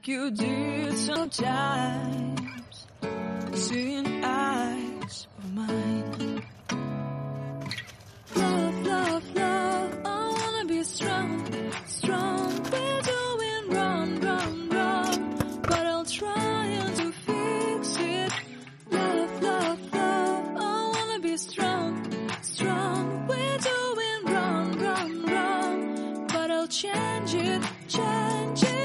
you did sometimes, seeing eyes of mine. Love, love, love, I wanna be strong, strong. We're doing wrong, wrong, wrong, but I'll try to fix it. Love, love, love, I wanna be strong, strong. We're doing wrong, wrong, wrong, but I'll change it, change it.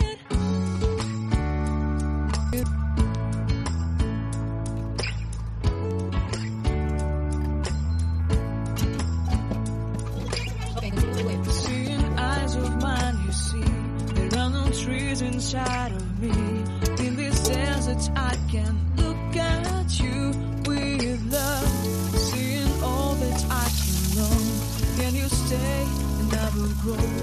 Seeing eyes of mine, you see, there are no trees inside of me. In this desert, I can look at you with love. Seeing all that I can learn. Can you stay and I will grow?